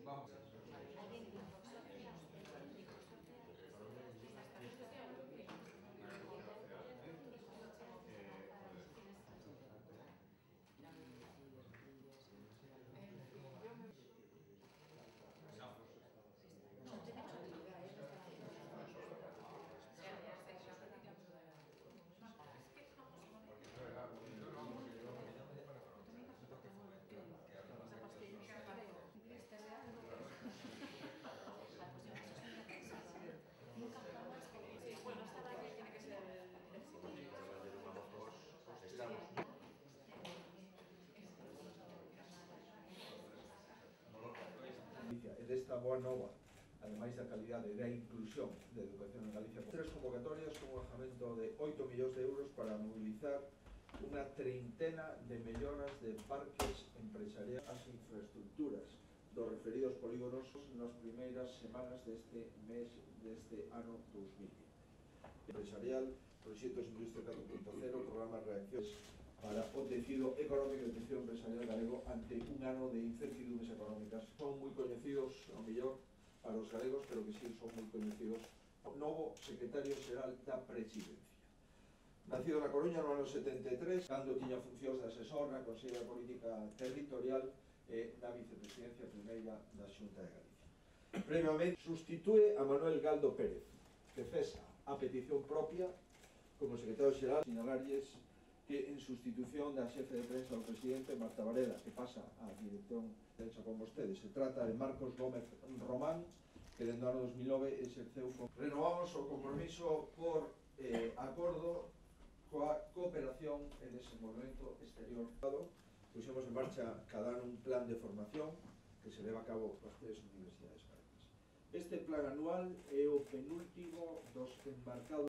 Vamos. Bueno, esta tarde tiene que ser el siguiente. E desta boa nova, ademais da calidade e da inclusión de educación en Galicia, tres convocatorias con un orzamento de 8 millóns de euros para mobilizar unha treintena de melloras de parques empresariais as infraestructuras dos referidos polígonos nas primeiras semanas deste mes, deste ano 2020. Empresarial, Proxectos Industria 4.0, programa Reaccións para o tecido económico e o tecido empresarial galego ante un ano de incertidumbres económicas. Son moi coñecidos, ao mellor, para os galegos, pero que sí son moi coñecidos o novo secretario xeral da Presidencia. Nacido na Coruña no ano 73, cando tiña funcións de asesor na Consello de Política Territorial e na Vicepresidencia Primeira da Xunta de Galicia. Previamente, sustitúe a Manuel Galdo Pérez, que cesa a petición propia como secretario xeral, sinalarlles que en sustitución da xefe de prensa do presidente Marta Varela, que pasa a dirección de prensa con vostedes, se trata de Marcos Gómez Román, que dentro do ano 2009 exerceu con... Renovamos o compromiso por acordo coa cooperación e desenvolvemento exterior. Puxemos en marcha cada ano un plan de formación que se leva a cabo coas tres universidades galegas. Este plan anual é o penúltimo dos enmarcados